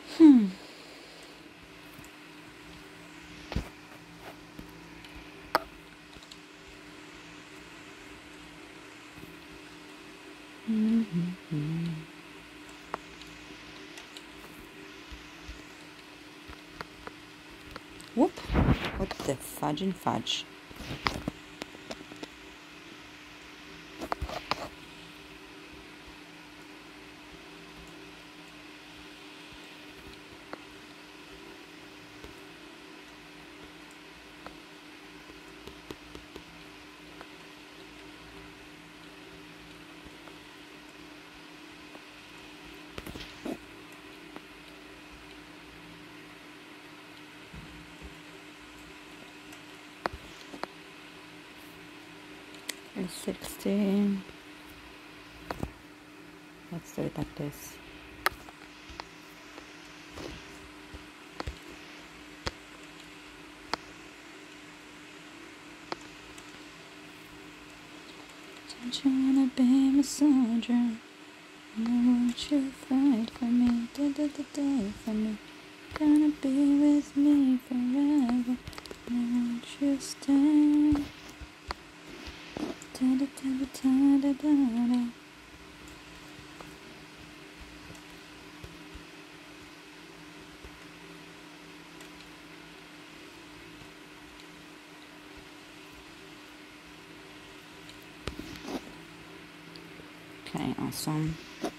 Hmm. Whoop. What the fudge and fudge? It's 16. Let's do it like this. Don't you wanna be my soldier? Won't you fight for me? Da for me. Gonna be with me forever. Won't you stay? Da da da da da da da. Okay, awesome.